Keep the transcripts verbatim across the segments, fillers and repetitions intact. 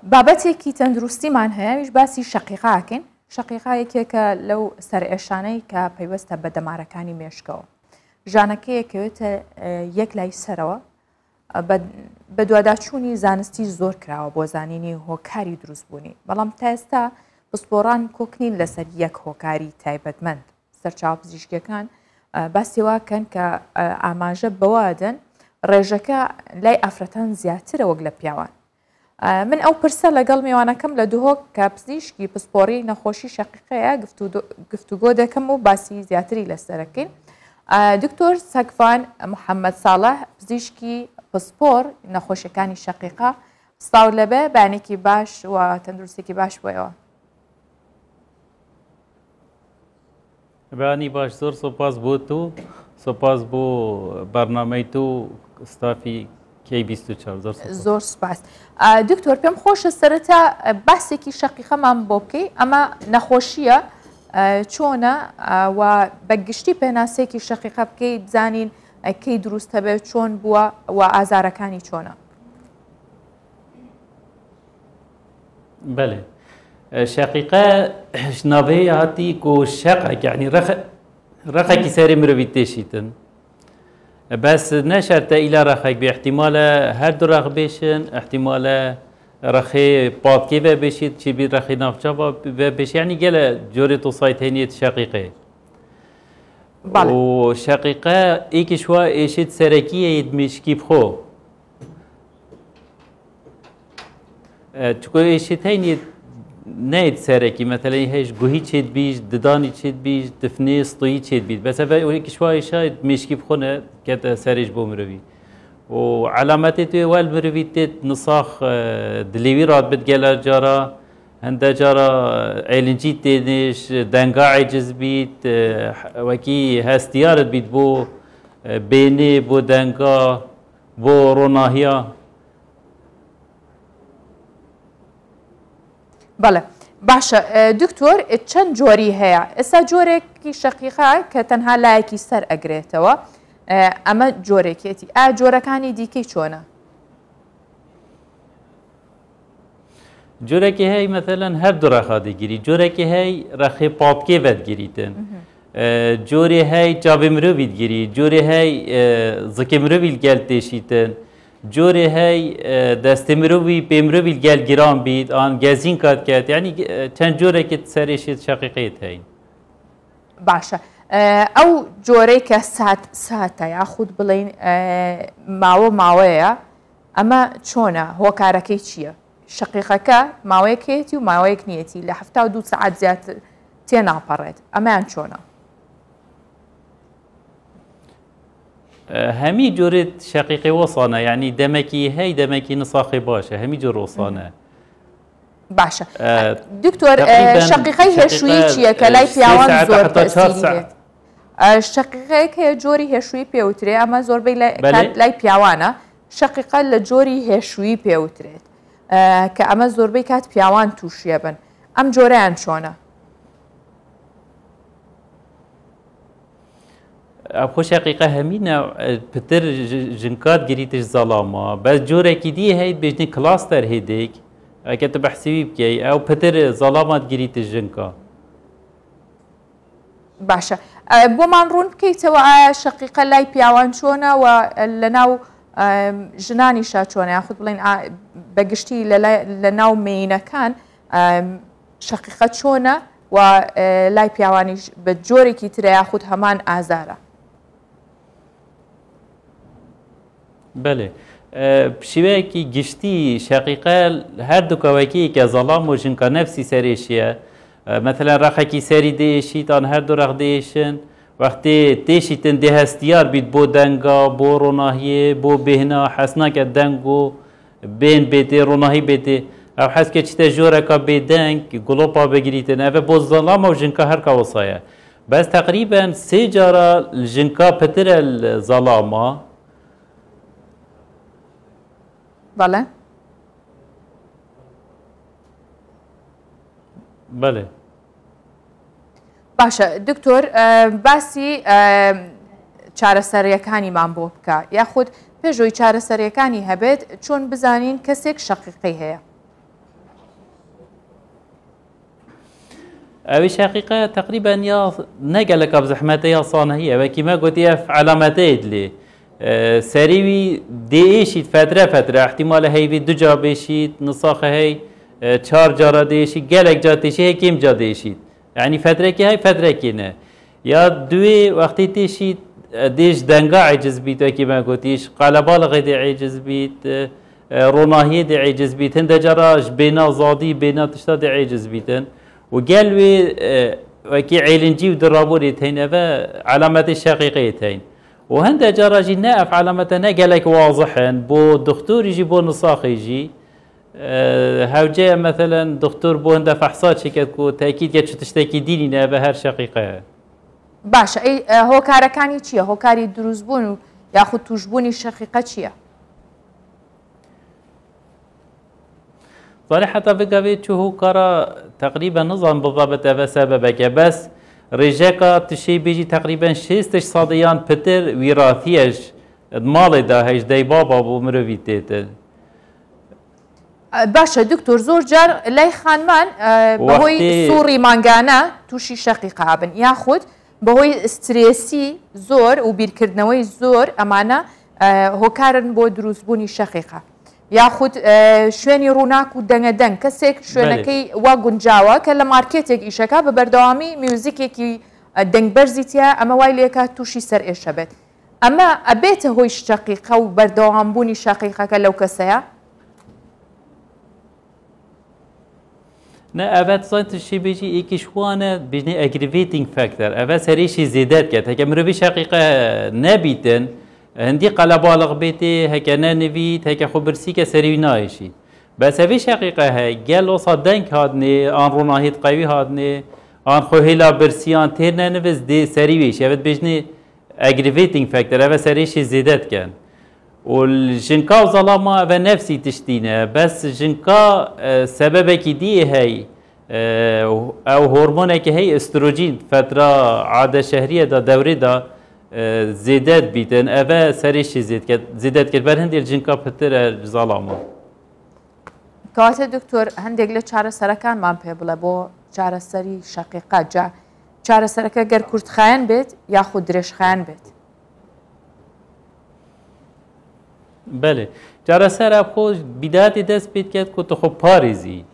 بابەتێکی تەندروستیمان هەیە ویش باسی شەقیقاکەین. شەقیقایەکێکە لەو سەرئێشانەی کە پەیوەستە بە دەمارەکانی مێشکەوە. ژانەکەیەکەوێتە یەک لای سەرەوە بە دوواداچوونی زانستی زۆر کراوە بۆ زانینی هۆکاری دروستبوونی، بەڵام تا ئێستا پسپۆڕان کۆکنین لەسەر یەک هۆکاری تایبەتمەند. سەرچاو پزیشکیەکان باسیواکەن کە ئاماژە بەوادن ڕێژەکە لای ئافرەتان زیاترە وەک لە پیاوان. من ئەو پرسە لەگەڵ میوانەکەم لە دوهۆک کە پزیشکی پسپۆڕی نەخۆشی شەقیقەیە گفتوگۆ دەکەم و باسی زیاتری لەسەرەکەین. دکتۆر سەگفان محەممەد ساڵح پزیشکی پسپۆر نەخۆشیەکانی شەقیقا، ساو لەبێ بەیانێکی باش و تەندروستێکی باش بۆیەوە. بەیانی باش، زۆر سۆپاس بۆ تو، سۆپاس بۆ بەرنامەی تو ستافی کەی بیست و چوار. زۆر سپاس. دکتۆر پێم خۆشە سەرەتا باسێکی شەقیقەمان بۆ بکەی، ئەمە نەخۆشیە چۆنە و بەگشتی پێناسێکی شەقیقە بکەی بزانین کەی دروستە بێت، چۆن بووە و ئازارەکانی چۆنە. بەێ شەقیقە ناوەیە هاتی کۆ شەقێک، یعنی ڕقێکی سەری مرۆڤی تێشیتن، بەس نەشەرتە ئیلا ڕەخێک بێ، احتیمالە هەردوو ڕەخ بێشن، احتیمالە ڕەخێ پاکێ بە بێشیت چی بی ڕەخی ناوچەوە بە بێش، یعنی گەلە جۆرێ تۆسایت هێنێت شەقیقێ. و شەقیقە ئێکیش وا ئێشێت سەرەکیە مێشکی بخۆ، چکۆ ئێشێت هەینێت نایت سەرەکی مەتەلەی هەیش گوهی چێت بیش، ددانی چێت بیش، دفنێ ستۆیی چێت بیت، بەسە ئێکیش وای شاید مێشکی بخۆنە کەتە سەرێش بۆ مرۆڤی. و علامەتی توێ وەل مرۆڤی تێت نساخ دلێوی ڕات بێت گەلە جارە، هەندە جارە ئەیلنجی تێنێش، دەنگا عیجز بیت، وەکی هەستیارت بیت بۆ بێنێ، بۆ دەنگا، بۆ ڕۆناهیا. بەڵێ باشە دکتۆر، چەند جۆری هەیە؟ ئێستا جۆرێکی شەقیقە کە تەنها لایەکی سەر ئەگرێتەوە، ئەمە جۆرێکێتی. ئا جۆرەکانی دیکەی چۆنە؟ جۆرێکی هەی مەثەلەن هەردوو ڕەخا دەگیری، جۆرێکی هەی ڕەخێ پاپکێ بەدگیریتن، جۆرێ هەی چاوێ مرۆڤی دگیری، جۆرێ هەی زکێ مرۆڤی گەل تێشیتن، جۆرێ هەی دەستێ مرۆڤی پێ مرۆڤی گەل گیران بیت، ئان گەزین کات کات، یعنی چەند جۆرێکت سەرێشێت شەقیقەیەت هەین. باشە، ئەو جۆرەی کە سات ساتە یاخود بڵین ماوە ماوەیە، ئەمە چۆنە؟ هۆکارەکەی چییە؟ شەقیقەکە ماوەیەکێتی و ماوەیەک نیەتی، لە هەفتا و دوو سەعات زیاتر تێ ناپەڕێت، ئەمەیان چۆنە؟ هەمی جۆرێت شەقیقی وەسانە، یعنی دەمەکی هەی دەمەکی نساخی باشە، هەمی جۆر وەسانە. باشە دکتۆر، شەقیقەی هێشووی چییە کە لای پیاوان زۆر تەسیرێت؟ شەقیقەیەک هەیە جۆری هێشووی پێوترێ، ئەمە زۆربەی لای پیاوانە. شەقیقە لە جۆری هێشووی پێوترێت کە ئەمە زۆربەی کات پیاوان تووشیە بن، ئەم جۆرەیان چۆنە؟ ئەخۆ شەقیقە هەمینە پتر ژنکات گریتش زەڵامە، بەس جۆرێکی دی هەیت بێژنی کلاستەر هێدێک ئەکە تە بەحسیوی بکەی، ئەو پتر زەڵامات گریتش ژنکە. باشە، بۆمان ڕوون بکەیتەوە ئایا شەقیقە لای پیاوان چۆنە و لە ناو ژنانیشا چۆنە، یاخود بڵێن بەگشتی لە ناو مێینەکان شەقیقە چۆنە و لای پیاوانیش بە جۆرێکی ترە یاخود هەمان ئازارە؟ بەێ شێوەیەکی گشتی شەقیقە هەردووکەوەکی کە زەڵام و ژنکە نەفسی سەرێشیە، مەثلەن ڕەخێکی سەری دێشیتان هەردوو ڕەخ دێشن، وەختێ تێشیتن دێ هەستیار بیت بۆ دەنگا، بۆ ڕۆناهیە، بۆ بێهنا، حەسناکە دەنگ و بێن بێتێ، ڕۆناهی بێتێ، ئەو حەزکە چتە ژۆرەکە بێدەنگ گوڵۆپا بگریتن، ئەvە بۆ زەڵامە و ژنکە هەرکە وەسایە. بەس تقریبەن سێ جارە ژنکە پترە زەڵامە. بەڵێ بەێ باشە دکتۆر، باسی چارەسەریەکانیمان بۆ بکە، یاخود پێشۆی چارەسەریەکانی هەبێت چۆن بزانین کەسێک شەقیقەی هەیە؟ اوی شقیقه تقریبا یا نگلک اب زحمته یا صانهیه و که ما گوتی اف علامته ادلی سریوی دیشید فتره فتره احتمال هیوی دو جا بشید نساخه هی چهار جا دیشید گلک جا دیشید هی کم جا دیشید یعنی فتره که هی فتره که نه یا دوی وقتی دیشید دیش دنگا عجز بید و که ما گوتیش قلبالغی دی عجز بید روناهی دی عجز بید هنده جراش بینا زادی بینا تشتا دی عجز بیدن و قالوي وكي عيلنجي ودرابوري تين أبا علامات الشقيقية تين وهندا جراجي ناف علامتنا قالك واضحا بو دكتور يجي بو نصاخ يجي أه هاو جاء مثلا دكتور بو هندا فحصات شكاكو تأكيد يتشو تشتكي ديني نابا هر شقيقة باش اي هو كاركاني چيه هو كاري دروزبون ياخد توجبوني الشقيقة چيه صراحة بقى شو هو كارا تقريبا نظام بالضبط هذا سببك بس رجاكا تشي بيجي تقريبا شيستش صاديان بتر وراثيش مالي دا هيش داي بابا بو مروفيتيت باشا دكتور زور جار لاي خانمان بهوي سوري مانغانا توشي شقيقة هابن ياخد بهوي ستريسي زور وبيركردنوي زور امانا هو كارن بو دروزبوني شقيقة ياخد شوێنی ڕووناک و دەنگەدەنگ کەسێک شوێنەکەی وا گونجاوە کە لە مارکێتێک ئیشەکە بە بەردەوامی میوزیکێکی دەنگبەرزیتە ئەمە وای لێکە تووشی سەر ئێشە بێت ئەمە ئەبێتە هۆی شەقیقە و بەردەوامبوونی شەقیقەکە لەو کەسەیە نه ئەڤەت سایتشی بێژی ئێکیشوانە بژنی ئەگریڤێتینگ فاکتەر ئەڤە سەریشی زیدەت کرد هەکە مرۆڤی شەقیقە نەبیتن هندي قلبالغ بيتي هكا نانفيت هكا خبرسيكا سريوي نايشي بس هذه شقيقة هاي قال وصل دنك هادني ان روناهيت قوي هادني ان خوهيلا برسيان تير نانفز دي سريويش يفت بيجني اجريفيتنج فاكتور هذا سريشي زيدت كان والجنكا وظلامة هذا نفسي تشتينا بس جنكا سببك دي هاي او هرمونك هي استروجين فترة عادة شهرية دا دوري دا زیدت بیتن اوه سریشی زید کرد زیدت کرد بر هندی الجنکا پتر ظلامه کاته دکتور هندی گله چهار سرکان من پی بله با چهار سری شقیقه جا چهار سرکه گر کرد خاین بید یا خود درش خاین بید بله چهار سر اب خود بداية دست بید کرد که تو خوب پاریزی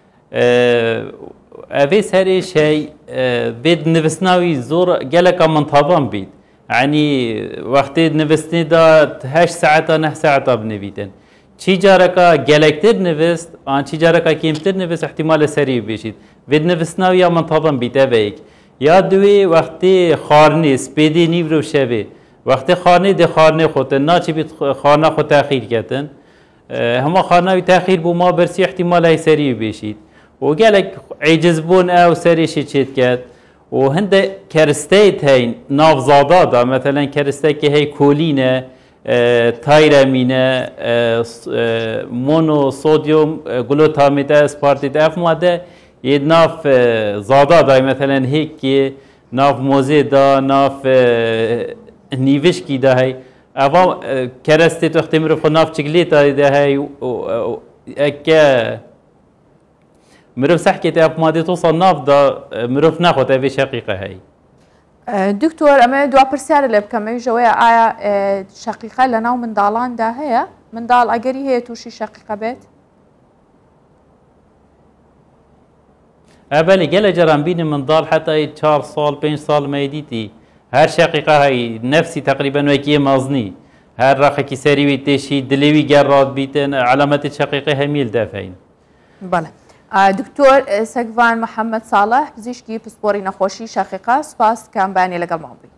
اوه سری شی بید نوستناوی زور گله که منطبان بید يعني وقت نفستني دا هشت ساعة نه ساعة بنفيدن چی جاركا جالكتر نفست آن چی جاركا كيمتر نفست احتمال سريع بيشيد ود نفستنا ويا منتظم بيتا بيك يا دوي وقت خارني سبيدي نيفرو شبه وقت خارني دي خارني خوتن نا چی بيت خارنا خو تأخير كتن هما خارنا تأخير بو ما برسي احتمال هاي سريع بيشيد وقالك عجز بون او سريع شي تشيت كات وهند كرستيت هاي ناف زادادا مثلا كرستيت هي كولينا اه تايرامينا اه اه مونو صوديوم جلوتاميت اسبارتيت اف ماده يناف زادادا مثلا هيك ناف موزيدا ناف نيفشكي دا هي اوا كرستيت اختمر في ناف شكليتا دا هي اكا مروف سحكي تاب مادي توصل نافضة مروف ناخد هذه شقيقة هاي دكتور أما دوا برسالة اللي بكم جوايا آية شقيقة لنا ومن دالان ده هي من دال أجري هي توشي شقيقة بيت أبالي قال جرام بيني من دال حتى تشار صال بين صال ما يديتي هر شقيقة هاي نفسي تقريبا وكي مازني هر راخي سريوي تشي دلوي جراد بيتن علامات الشقيقة هاي ميل دافعين بله دكتور سەگڤان محەممەد ساڵح پزیشکی پسپۆری نەخۆشی شەقیقە سپاس کام بەیانی لەگەڵ ماڵ بووی